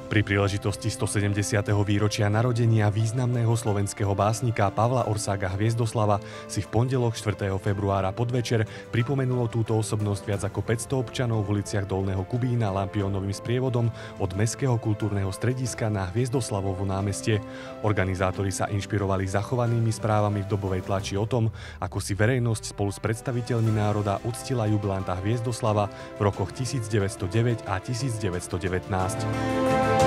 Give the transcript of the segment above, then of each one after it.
Pri príležitosti 170. výročia narodenia významného slovenského básnika Pavla Orsága Hviezdoslava si v pondelok 4. februára podvečer pripomenulo túto osobnosť viac ako 500 občanov v uliciach Dolného Kubína lampiónovým sprievodom od Mestského kultúrneho strediska na Hviezdoslavovo námestie. Organizátori sa inšpirovali zachovanými správami v dobovej tlači o tom, ako si verejnosť spolu s predstaviteľmi národa uctila jubilanta Hviezdoslava v rokoch 1909 a 1919.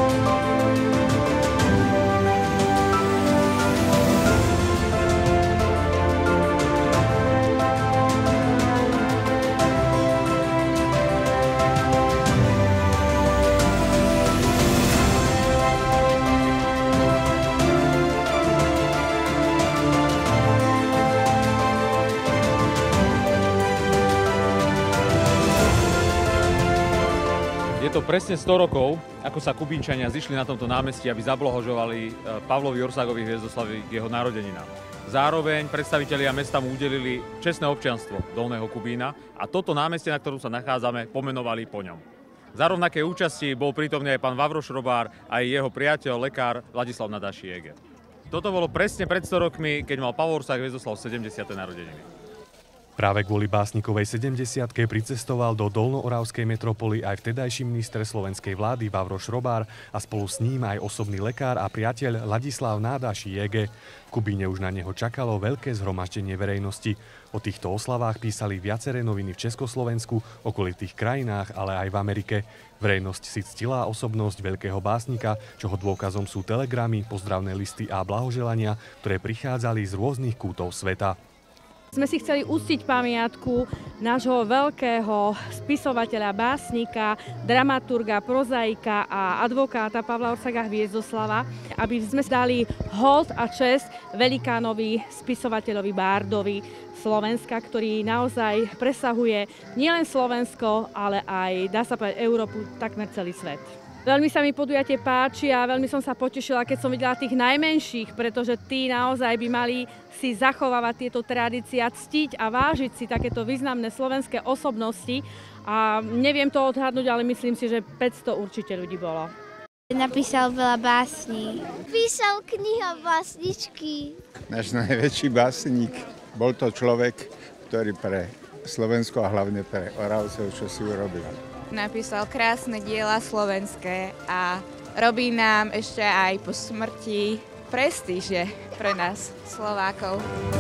Je to presne 100 rokov, ako sa Kubínčania zišli na tomto námestí, aby zablahoželali Pavlovi Orságovi Hviezdoslavovi k jeho narodeninám. Zároveň predstavitelia mesta mu udelili čestné občianstvo Dolného Kubína a toto námestie, na ktorom sa nachádzame, pomenovali po ňom. Za rovnaké účasti bol prítomný aj pán Vavroš Robár a jeho priateľ, lekár Ladislav Nadaši Jéger. Toto bolo presne pred 100 rokmi, keď mal Pavol Orsák Hviezdoslav 70. narodeniny. Práve kvôli básnikovej 70-ke pricestoval do Dolnooravskej metropoly aj vtedajší minister slovenskej vlády Vavroš Robár a spolu s ním aj osobný lekár a priateľ Ladislav Nádaši Jége. V Kubíne už na neho čakalo veľké zhromaždenie verejnosti. O týchto oslavách písali viaceré noviny v Československu, okolitých krajinách, ale aj v Amerike. Verejnosť si ctila osobnosť veľkého básnika, čoho dôkazom sú telegramy, pozdravné listy a blahoželania, ktoré prichádzali z rôznych kútov sveta. Sme si chceli uctiť pamiatku nášho veľkého spisovateľa, básnika, dramaturga, prozaika a advokáta Pavla Orsága Hviezdoslava, aby sme dali hold a česť velikánovi spisovateľovi bárdovi Slovenska, ktorý naozaj presahuje nielen Slovensko, ale aj, dá sa povedať, Európu, takmer celý svet. Veľmi sa mi podujatie páči a veľmi som sa potešila, keď som videla tých najmenších, pretože tí naozaj by mali si zachovávať tieto tradície, ctiť a vážiť si takéto významné slovenské osobnosti. A neviem to odhadnúť, ale myslím si, že 500 určite ľudí bolo. Napísal veľa básní. Písal knihy a básničky. Náš najväčší básnik, bol to človek, ktorý pre Slovensko a hlavne pre Oravcov, čo si urobil. Napísal krásne diela slovenské a robí nám ešte aj po smrti prestíže pre nás, Slovákov.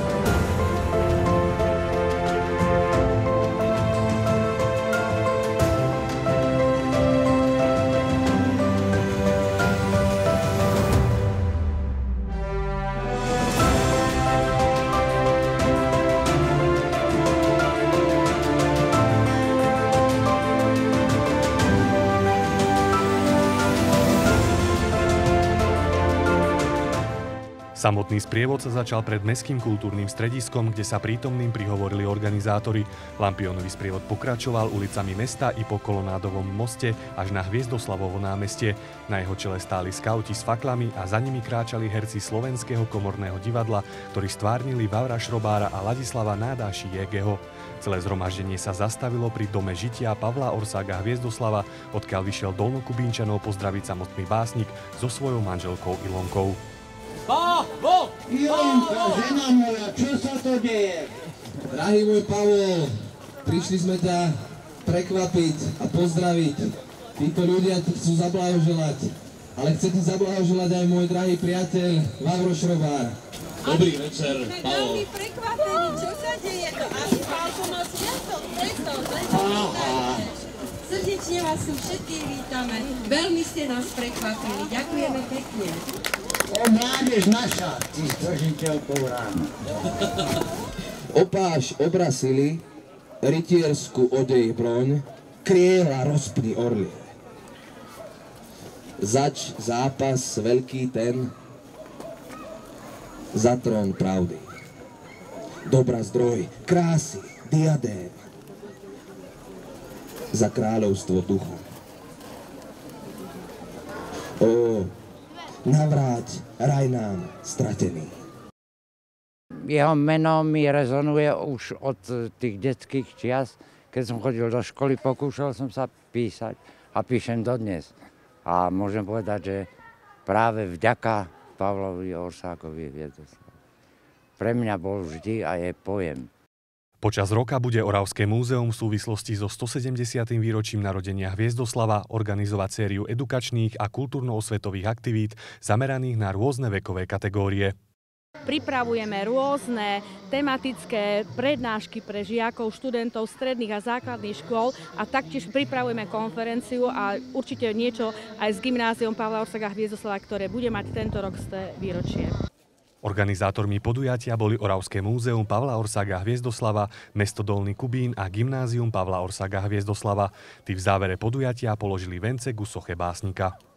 Samotný sprievod sa začal pred Mestským kultúrnym strediskom, kde sa prítomným prihovorili organizátori. Lampiónový sprievod pokračoval ulicami mesta i po Kolonádovom moste až na Hviezdoslavovo námestie. Na jeho čele stáli skauti s faklami a za nimi kráčali herci Slovenského komorného divadla, ktorí stvárnili Vavroša Robára a Ladislava Nádaši Jégeho. Celé zhromaždenie sa zastavilo pri dome žitia Pavla Orsága Hviezdoslava, odkiaľ vyšiel Dolnokubínčanov pozdraviť samotný básnik so svojou manželkou Ilonkou. Pavol! Ilonka, žena moja, čo sa to deje? Drahý môj Pavol, prišli sme ťa prekvapiť a pozdraviť. Títo ľudia ti chcú zablahoželať, ale chce ti zablahoželať aj môj drahý priateľ Vavroš Robár. Dobrý večer, Pavol. Sme veľmi prekvapení, čo sa deje, to asi Pálkonoc sviatok, preto, srdečne vás tu všetkých vítame. Veľmi ste nás prekvapili, ďakujeme pekne. O mládež naša, ty stvožiteľkou ráno. Opáš obrasili, rytiersku odej broň, kriela rozpny orlie. Zač zápas veľký ten, za trón pravdy. Dobra zdroj, krásy, diadém, za kráľovstvo ducha. O, navráť raj nám stratený. Jeho meno mi rezonuje už od tých detských čias. Keď som chodil do školy, pokúšal som sa písať a píšem dodnes. A môžem povedať, že práve vďaka Pavlovi Orsákovi Hviezdoslava. Pre mňa bol vždy a je pojem. Počas roka bude Oravské múzeum v súvislosti so 170. výročím narodenia Hviezdoslava organizovať sériu edukačných a kultúrno-osvetových aktivít zameraných na rôzne vekové kategórie. Pripravujeme rôzne tematické prednášky pre žiakov, študentov stredných a základných škôl a taktiež pripravujeme konferenciu a určite niečo aj s gymnáziom Pavla Orsága Hviezdoslava, ktoré bude mať tento rok 100. výročie. Organizátormi podujatia boli Oravské múzeum Pavla Orsága Hviezdoslava, mesto Dolný Kubín a gymnázium Pavla Orsága Hviezdoslava. Tí v závere podujatia položili vence ku soche básnika.